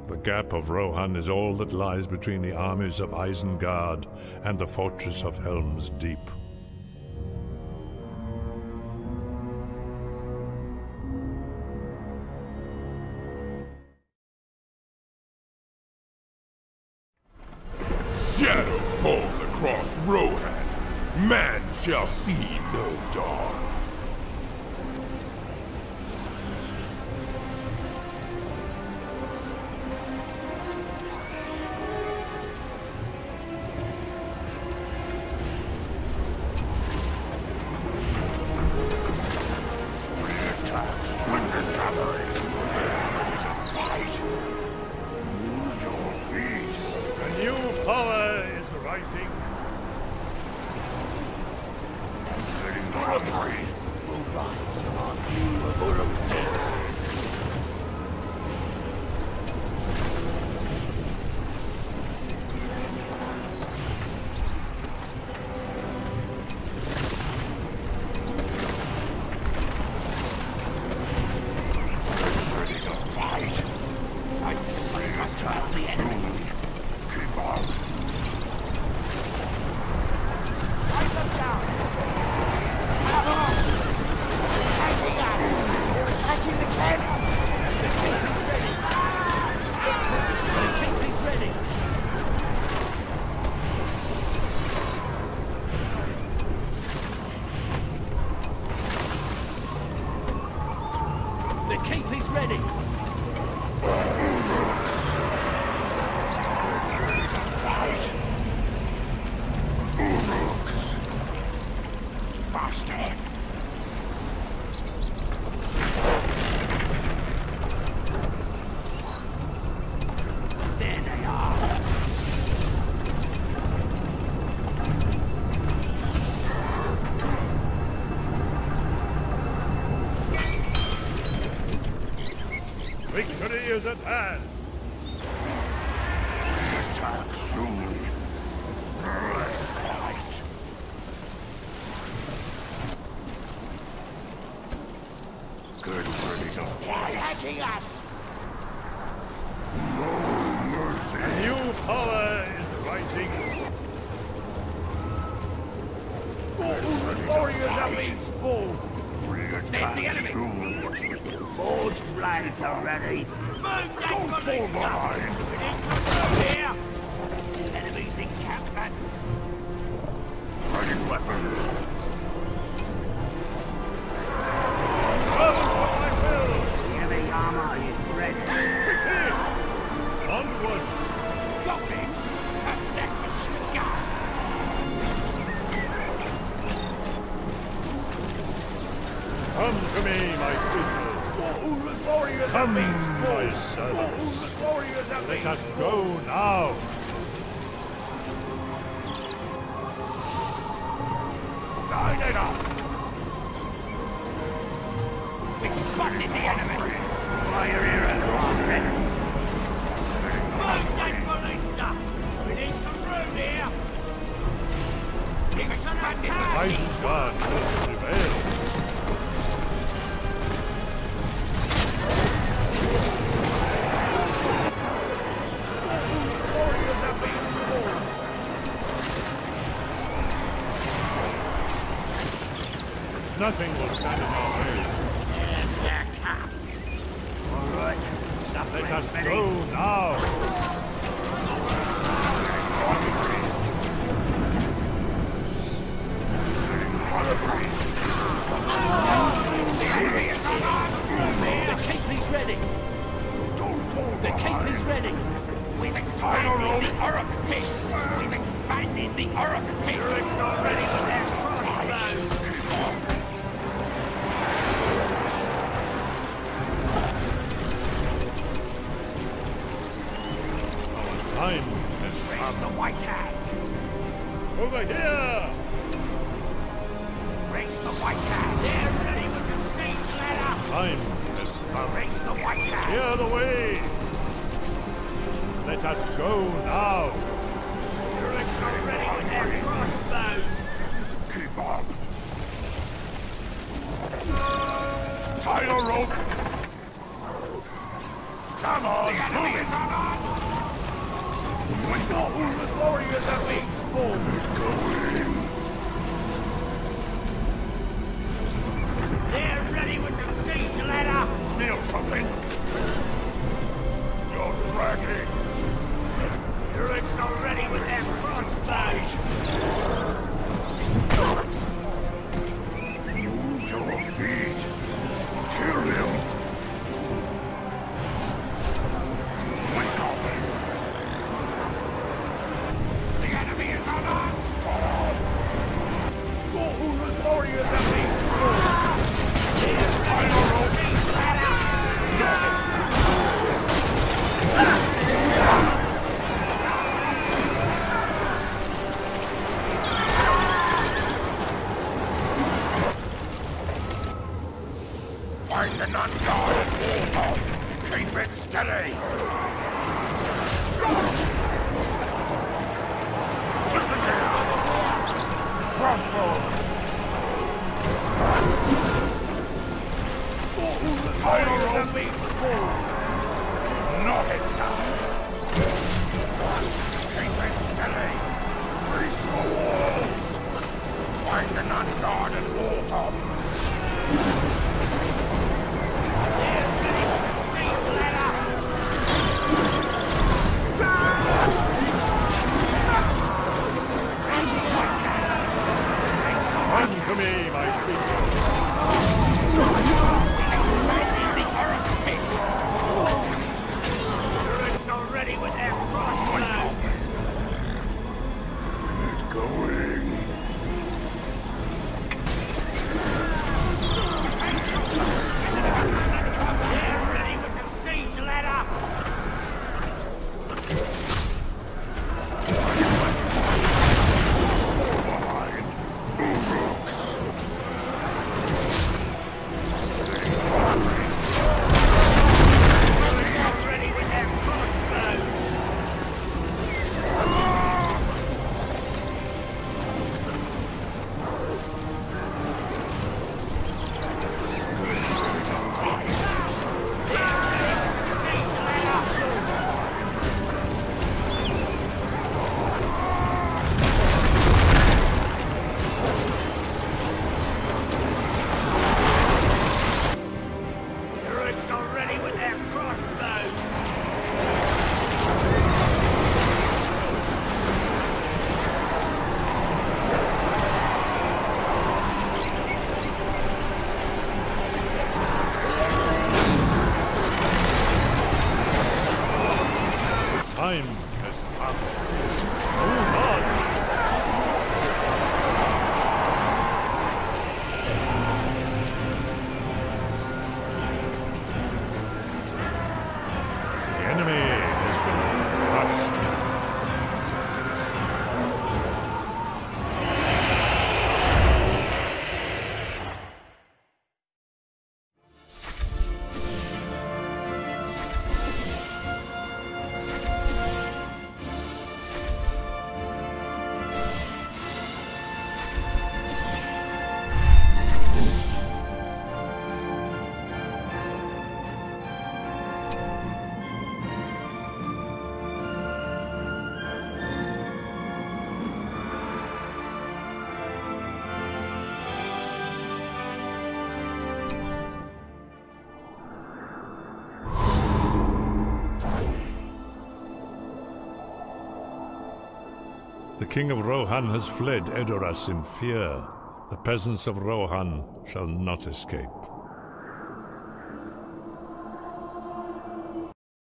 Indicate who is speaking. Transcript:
Speaker 1: The gap of Rohan is all that lies between the armies of Isengard and the fortress of Helm's Deep.
Speaker 2: Shadow falls across Rohan. Man shall see no dawn.
Speaker 1: Victory is at hand!
Speaker 2: Attack soon. Let's fight. Get ready to fight.
Speaker 3: Attacking us!
Speaker 2: No mercy.
Speaker 1: A new power is rising.
Speaker 3: Warriors are being spawned!
Speaker 2: There's the enemy. Soon.
Speaker 3: Forge blades are ready. Move that
Speaker 2: Don't fall behind.
Speaker 3: here! It's the enemy's encampment.
Speaker 2: Ready weapons.
Speaker 3: Heavy armor is ready.
Speaker 1: Onward!
Speaker 3: Goblins! Pathetic scum!
Speaker 1: Come to me, my prisoners.
Speaker 3: Warriors
Speaker 1: Come,
Speaker 3: are being
Speaker 1: my
Speaker 3: spawned!
Speaker 1: servants.
Speaker 3: Warriors are
Speaker 1: Let
Speaker 3: being
Speaker 1: us go now.
Speaker 3: Line it up! We spotted the enemy! Fire here and run, ready! Move that ballista! We need some room here! Expanded the siege!
Speaker 1: Isengard will prevail.
Speaker 3: Warriors are being spawned!
Speaker 1: Nothing will stand in our way.
Speaker 3: There's their camp! Alright,
Speaker 1: Let us go now.
Speaker 3: The cape is ready! The cape is ready! We've expanded the Uruk pit! We've expanded the Uruk pit! Uruk's not ready with their crossbows!
Speaker 1: Time has
Speaker 3: Raise the
Speaker 1: come.
Speaker 3: white hand!
Speaker 1: Over here!
Speaker 3: Raise the white hand! They're ready with the siege ladder!
Speaker 1: Time has come.
Speaker 3: Raise the white hand!
Speaker 1: Clear the way! Let us go now!
Speaker 3: Uruk's not ready with their crossbows!
Speaker 2: Keep up. Tie the rope. Come on,
Speaker 3: The enemy is on us! We know who the warriors are being spawned! They're ready with the siege ladder!
Speaker 2: Steal something! You're dragging!
Speaker 3: Druids are ready with their crossbows!
Speaker 2: Move your feet! Kill him! Wake up!
Speaker 3: The enemy is on us!
Speaker 2: Go who the warriors are being spawned!
Speaker 3: Siege ladder!
Speaker 2: Find an unguarded wall! Keep it steady! Listen here! Crossbows! Fire on me! Knock it down! Keep it steady! Breach the walls! Find an unguarded wall top!
Speaker 1: Run to me, my people.
Speaker 3: Druids are ready with their crossbows!
Speaker 2: Get going!
Speaker 3: They're ready with the siege ladder! They're ready with their crossbows! Siege ladder! Druids are ready with their crossbows!
Speaker 1: Time has come. Move on. The enemy has been crushed. The king of Rohan has fled Edoras in fear. The peasants of Rohan shall not escape.